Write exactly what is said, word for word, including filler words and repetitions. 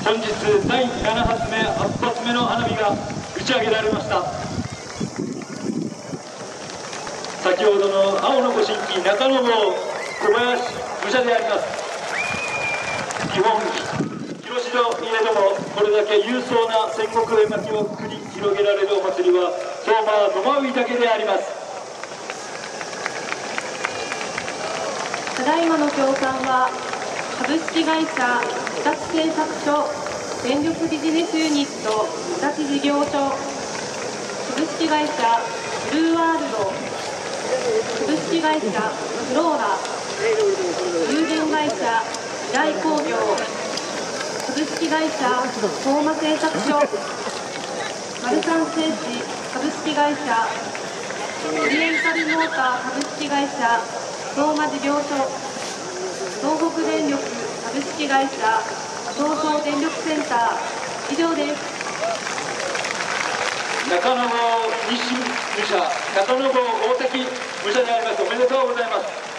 本日だいなな発目はち発目の花火が打ち上げられました。先ほどの青の御神旗中野郷小林武者であります。基本広しといえども、これだけ勇壮な戦国絵巻を繰り広げられるお祭りは相馬野馬追だけであります。 ただいまの協賛は株式会社日立製作所電力ビジネスユニット日立事業所、株式会社ブルーワールド、株式会社フローラ、有限会社未来工業、株式会社相馬製作所、マルサン製紙株式会社、オリエンタルモーター株式会社相馬事業所、東北電力株式会社東総電力センター、以上です。 中野郷日清武者、中野郷大滝武者であります。おめでとうございます。